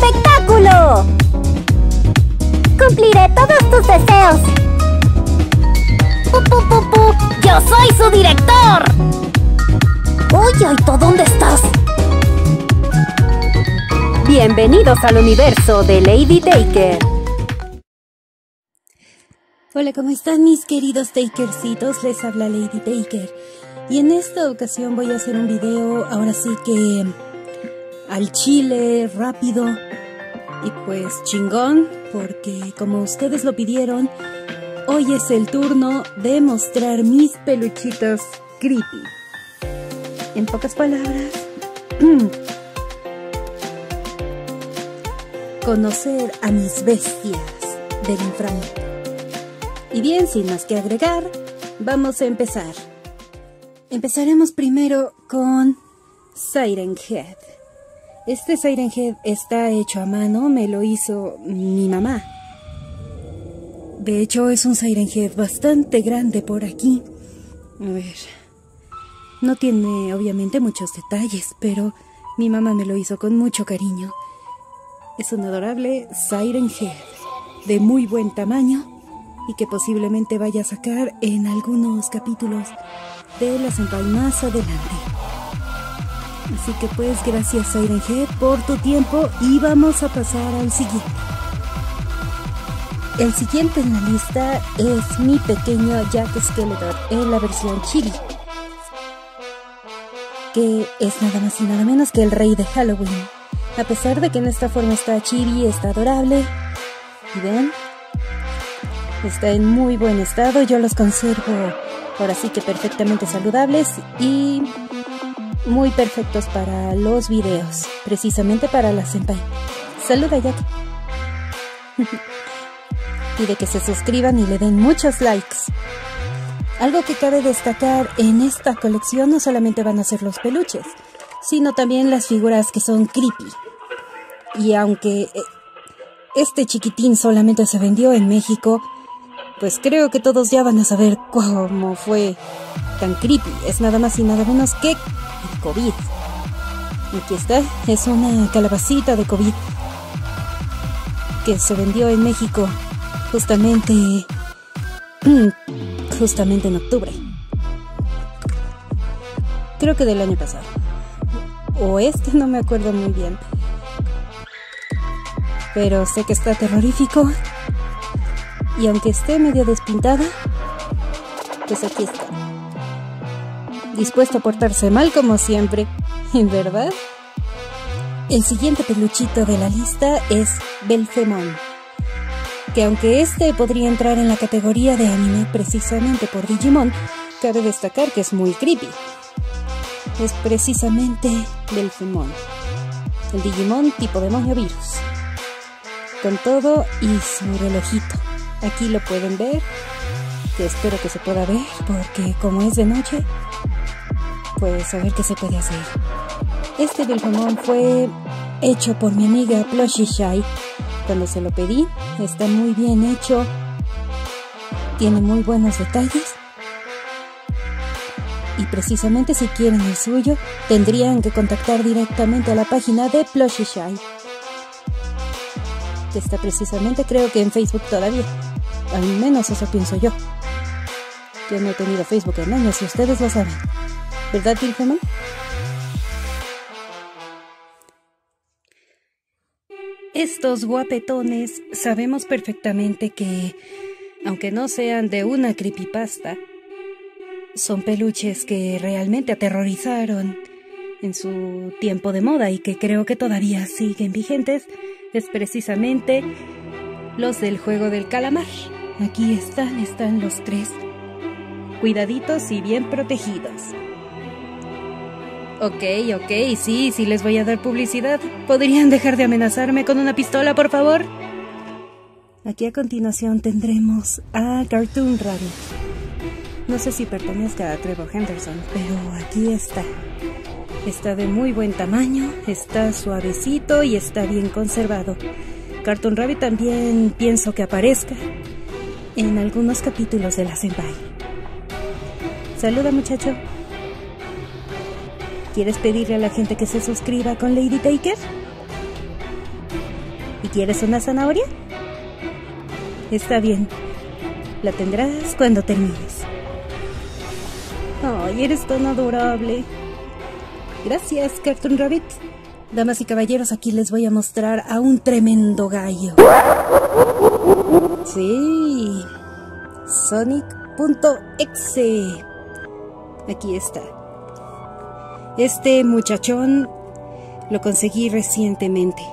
espectáculo! ¡Cumpliré todos tus deseos! ¡Pu, pu, pu, pu! ¡Yo soy su director! ¡Oye, Aito! ¿Dónde estás? Bienvenidos al universo de Lady Taker. Hola, ¿cómo están mis queridos Takercitos? Les habla Lady Taker. Y en esta ocasión voy a hacer un video, ahora sí que al chile, rápido y pues chingón, porque como ustedes lo pidieron, hoy es el turno de mostrar mis peluchitos creepy. En pocas palabras, conocer a mis bestias del inframundo. Y bien, sin más que agregar, vamos a empezar. Empezaremos primero con Siren Head. Este Siren Head está hecho a mano, me lo hizo mi mamá. De hecho, es un Siren Head bastante grande por aquí. A ver, no tiene obviamente muchos detalles, pero mi mamá me lo hizo con mucho cariño. Es un adorable Siren Head, de muy buen tamaño, y que posiblemente vaya a sacar en algunos capítulos de la Senpai más adelante. Así que pues gracias Siren Head por tu tiempo y vamos a pasar al siguiente. El siguiente en la lista es mi pequeño Jack Skeletor en la versión chibi, que es nada más y nada menos que el rey de Halloween. A pesar de que en esta forma está chibi, está adorable. Y ven, está en muy buen estado, yo los conservo ahora sí que perfectamente saludables y muy perfectos para los videos, precisamente para la Senpai. Saluda, Jack. Pide que se suscriban y le den muchos likes. Algo que cabe destacar en esta colección no solamente van a ser los peluches, sino también las figuras que son creepy. Y aunque este chiquitín solamente se vendió en México, pues creo que todos ya van a saber cómo fue tan creepy. Es nada más y nada menos que el COVID. Aquí está, es una calabacita de COVID que se vendió en México justamente en octubre. Creo que del año pasado. O no me acuerdo muy bien. Pero sé que está terrorífico. Y aunque esté medio despintada, pues aquí está. Dispuesto a portarse mal como siempre, ¿verdad? El siguiente peluchito de la lista es Belphemon, que aunque este podría entrar en la categoría de anime precisamente por Digimon, cabe destacar que es muy creepy. Es precisamente Belphemon, el Digimon tipo demonio virus, con todo y su relojito. Aquí lo pueden ver, que espero que se pueda ver, porque como es de noche, pues a ver qué se puede hacer. Este Belphemon fue hecho por mi amiga Plushie Shy. Cuando se lo pedí, está muy bien hecho, tiene muy buenos detalles. Y precisamente si quieren el suyo, tendrían que contactar directamente a la página de Plushie Shy, que está precisamente, creo que en Facebook todavía. Al menos eso pienso yo. Yo no he tenido Facebook en años y ustedes lo saben. ¿Verdad, Belphemon? Estos guapetones sabemos perfectamente que, aunque no sean de una creepypasta, son peluches que realmente aterrorizaron en su tiempo de moda y que creo que todavía siguen vigentes. Es precisamente los del juego del calamar. Aquí están los tres, cuidaditos y bien protegidos. Ok, sí les voy a dar publicidad. ¿Podrían dejar de amenazarme con una pistola, por favor? Aquí a continuación tendremos a Cartoon Rabbit. No sé si pertenezca a Trevor Henderson, pero aquí está. Está de muy buen tamaño, está suavecito y está bien conservado. Cartoon Rabbit también pienso que aparezca en algunos capítulos de la Senpai. Saluda, muchacho. ¿Quieres pedirle a la gente que se suscriba con Lady Taker? ¿Y quieres una zanahoria? Está bien. La tendrás cuando termines. ¡Ay, eres tan adorable! Gracias, Cartoon Rabbit. Damas y caballeros, aquí les voy a mostrar a un tremendo gallo. Sí, Sonic.exe. Aquí está. Este muchachón lo conseguí recientemente.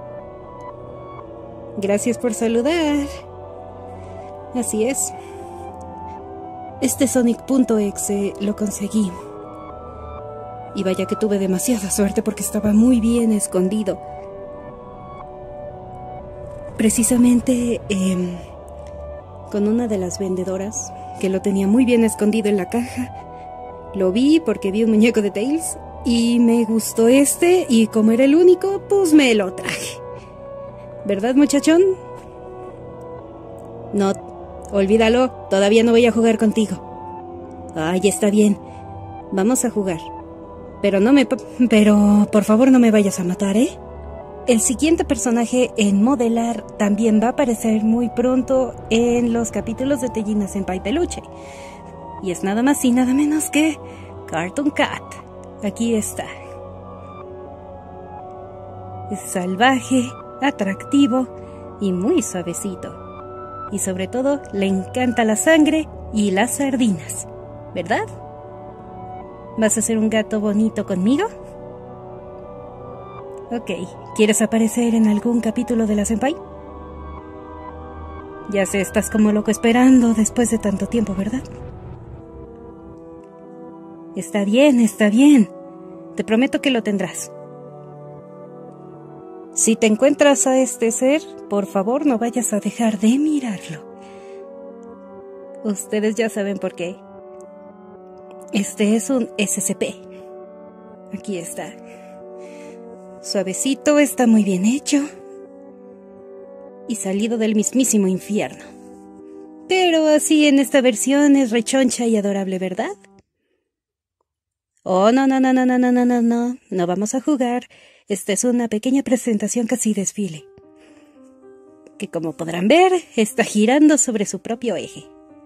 Gracias por saludar. Así es. Este Sonic.exe lo conseguí. Y vaya que tuve demasiada suerte porque estaba muy bien escondido. Precisamente con una de las vendedoras que lo tenía muy bien escondido en la caja. Lo vi porque vi un muñeco de Tails y me gustó y como era el único, pues me lo traje. ¿Verdad, muchachón? No, olvídalo, todavía no voy a jugar contigo. Ay, está bien, vamos a jugar. Pero por favor no me vayas a matar, ¿eh? El siguiente personaje en modelar también va a aparecer muy pronto en los capítulos de Tejina Senpai Peluche. Y es nada más y nada menos que Cartoon Cat. Aquí está. Es salvaje, atractivo y muy suavecito. Y sobre todo le encanta la sangre y las sardinas, ¿verdad? ¿Vas a ser un gato bonito conmigo? Ok, ¿quieres aparecer en algún capítulo de la Senpai? Ya sé, estás como loco esperando después de tanto tiempo, ¿verdad? Está bien, está bien. Te prometo que lo tendrás. Si te encuentras a este ser, por favor no vayas a dejar de mirarlo. Ustedes ya saben por qué. Este es un SCP. Aquí está. Suavecito, está muy bien hecho. Y salido del mismísimo infierno. Pero así en esta versión es rechoncha y adorable, ¿verdad? Oh, no. No vamos a jugar. Esta es una pequeña presentación casi desfile. Que como podrán ver, está girando sobre su propio eje.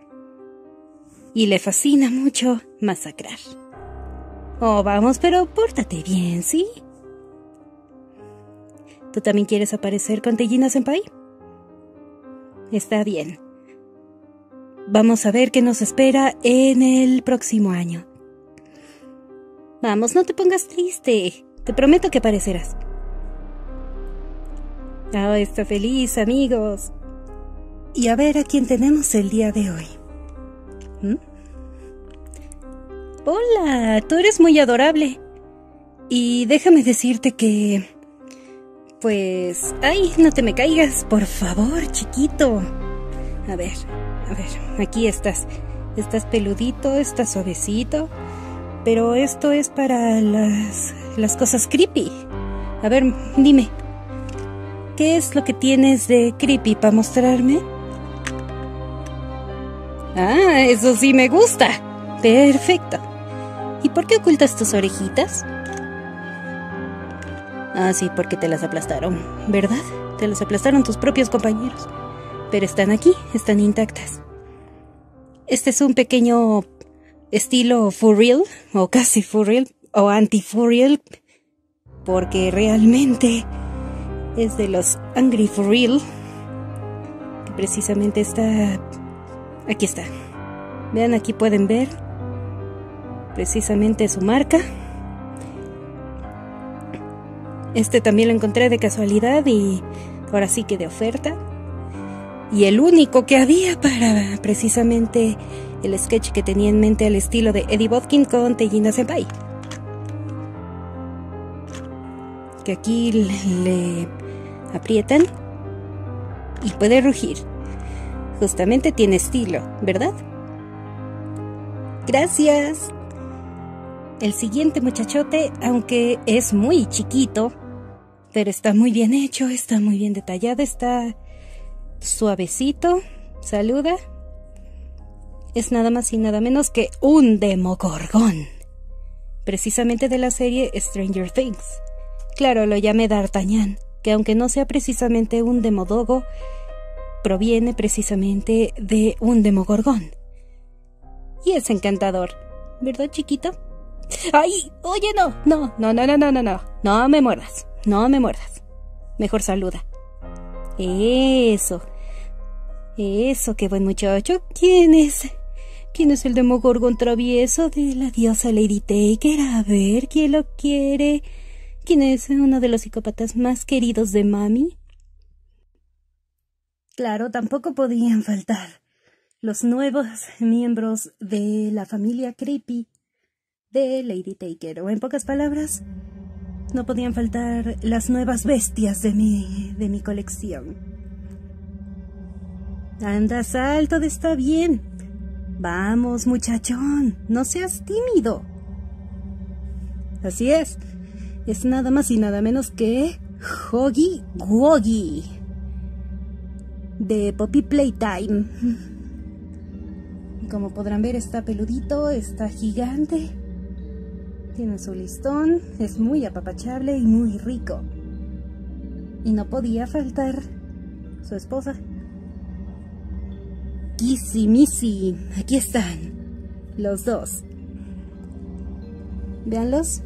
Y le fascina mucho masacrar. Oh, vamos, pero pórtate bien, ¿sí? ¿Tú también quieres aparecer con Tejina Senpai? Está bien. Vamos a ver qué nos espera en el próximo año. Vamos, no te pongas triste. Te prometo que aparecerás. Oh, está feliz, amigos. Y a ver a quién tenemos el día de hoy. Hola, tú eres muy adorable. Y déjame decirte que... Pues... ¡Ay, no te me caigas! Por favor, chiquito. A ver, aquí estás. Estás peludito, estás suavecito. Pero esto es para las cosas creepy. A ver, dime. ¿Qué es lo que tienes de creepy para mostrarme? Ah, eso sí me gusta. Perfecto. ¿Y por qué ocultas tus orejitas? Ah, sí, porque te las aplastaron, ¿verdad? Te las aplastaron tus propios compañeros. Pero están aquí, están intactas. Este es un pequeño estilo furreal, o casi furreal, o anti-furreal, porque realmente es de los Angry Furreal, que precisamente está... Aquí está. Vean, aquí pueden ver precisamente su marca. Este también lo encontré de casualidad y ahora sí que de oferta. Y el único que había para precisamente el sketch que tenía en mente al estilo de Eddie Bodkin con Tejina Senpai. Que aquí le aprietan y puede rugir. Justamente tiene estilo, ¿verdad? Gracias. El siguiente muchachote, aunque es muy chiquito, pero está muy bien hecho, está muy bien detallado, está suavecito. Saluda. Es nada más y nada menos que un Demogorgón, precisamente de la serie Stranger Things. Claro, lo llamé D'Artagnan, que aunque no sea precisamente un demodogo, proviene precisamente de un demogorgón. Y es encantador, ¿verdad, chiquito? ¡Ay! Oye, no me muerdas, no me muerdas. Mejor saluda. Eso, qué buen muchacho. ¿Quién es el demogorgón travieso de la diosa Lady Taker? A ver, ¿quién lo quiere? ¿Quién es uno de los psicópatas más queridos de Mami? Claro, tampoco podían faltar los nuevos miembros de la familia creepy de Lady Taker. O en pocas palabras, no podían faltar las nuevas bestias de mi colección. Anda, sal, todo está bien. Vamos, muchachón, no seas tímido. Así es nada más y nada menos que Huggy Wuggy de Poppy Playtime. Como podrán ver, está peludito, está gigante, tiene su listón, es muy apapachable y muy rico. Y no podía faltar su esposa, Kissy Missy. Aquí están los dos. Véanlos.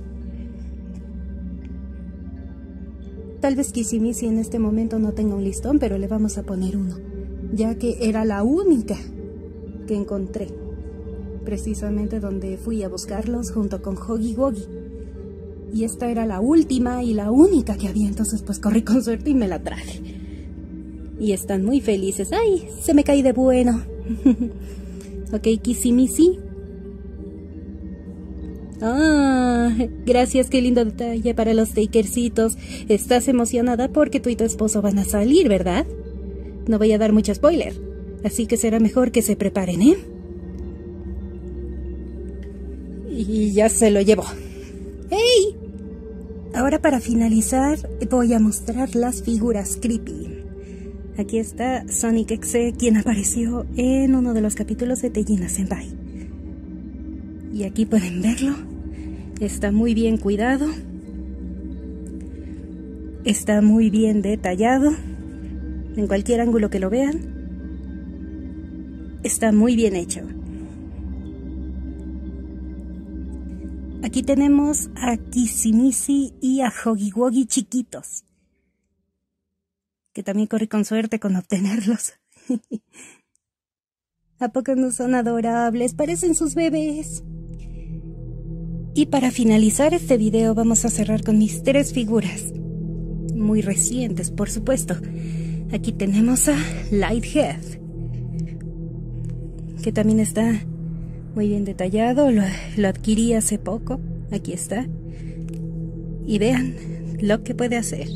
Tal vez Kissy Missy en este momento no tenga un listón, pero le vamos a poner uno, ya que era la única que encontré, precisamente donde fui a buscarlos junto con Huggy Wuggy. Y esta era la última y la única que había, entonces pues corrí con suerte y me la traje. Y están muy felices. ¡Ay! Se me caí de bueno. Ok, Kissy Missy. Ah, gracias, qué lindo detalle para los Takercitos. Estás emocionada porque tú y tu esposo van a salir, ¿verdad? No voy a dar mucho spoiler, así que será mejor que se preparen, ¿eh? Y ya se lo llevo. ¡Hey! Ahora, para finalizar, voy a mostrar las figuras creepy. Aquí está Sonic Exe, quien apareció en uno de los capítulos de Tejina Senpai. Y aquí pueden verlo. Está muy bien cuidado. Está muy bien detallado. En cualquier ángulo que lo vean, está muy bien hecho. Aquí tenemos a Kissy Missy y a Huggy Wuggy chiquitos, que también corrí con suerte con obtenerlos. ¿A poco no son adorables? Parecen sus bebés. Y para finalizar este video vamos a cerrar con mis 3 figuras, muy recientes, por supuesto. Aquí tenemos a Lighthead, que también está muy bien detallado, lo adquirí hace poco. Aquí está. Y vean lo que puede hacer.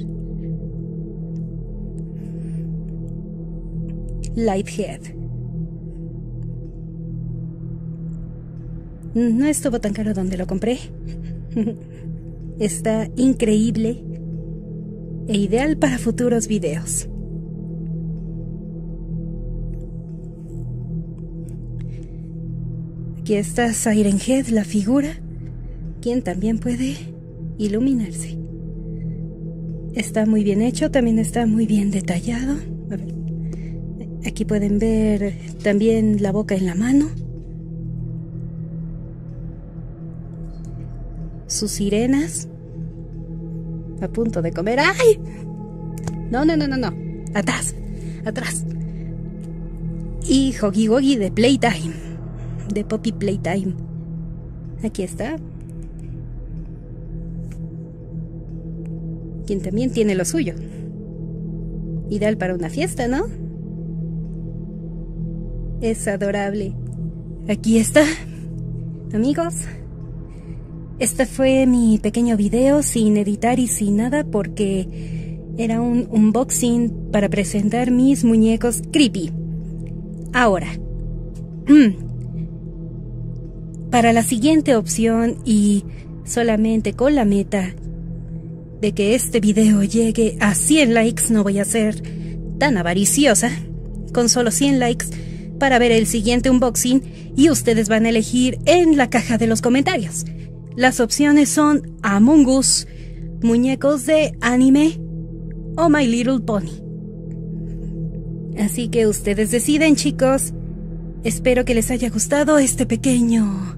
Lighthead. No estuvo tan caro donde lo compré. Está increíble e ideal para futuros videos. Aquí está Siren Head, la figura, quien también puede iluminarse. Está muy bien hecho, también está muy bien detallado. A ver. Aquí pueden ver también la boca en la mano. Sus sirenas a punto de comer. ¡Ay! No. Atrás. Y Huggy Wuggy de Playtime, de Poppy Playtime. Aquí está. Quien también tiene lo suyo. Ideal para una fiesta, ¿no? Es adorable. Aquí está, amigos. Este fue mi pequeño video sin editar y sin nada, porque era un unboxing para presentar mis muñecos creepy. Ahora, para la siguiente opción, y solamente con la meta de que este video llegue a 100 likes, no voy a ser tan avariciosa, con solo 100 likes para ver el siguiente unboxing, y ustedes van a elegir en la caja de los comentarios. Las opciones son Among Us, muñecos de anime o My Little Pony. Así que ustedes deciden, chicos. Espero que les haya gustado este pequeño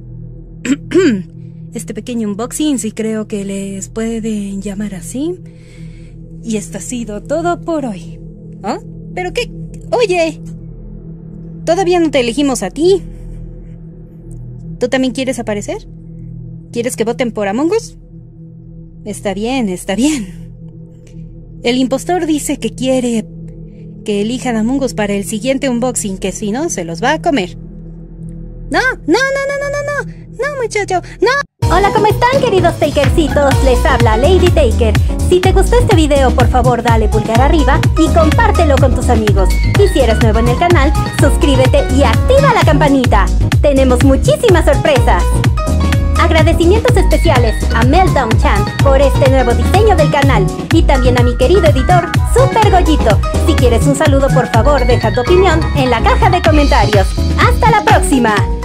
unboxing, si creo que les pueden llamar así. Y esto ha sido todo por hoy. ¿Oh? ¿Pero qué? Oye, todavía no te elegimos a ti. ¿Tú también quieres aparecer? ¿Quieres que voten por Among Us? Está bien, está bien. El impostor dice que quiere que elijan a Among Us para el siguiente unboxing, que si no, se los va a comer. No, muchacho, no. Hola, ¿cómo están, queridos Takercitos? Les habla Lady Taker. Si te gustó este video, por favor dale pulgar arriba y compártelo con tus amigos. Y si eres nuevo en el canal, suscríbete y activa la campanita. Tenemos muchísimas sorpresas. Agradecimientos especiales a Meltdown Chan por este nuevo diseño del canal y también a mi querido editor Super Goyito. Si quieres un saludo, por favor deja tu opinión en la caja de comentarios. ¡Hasta la próxima!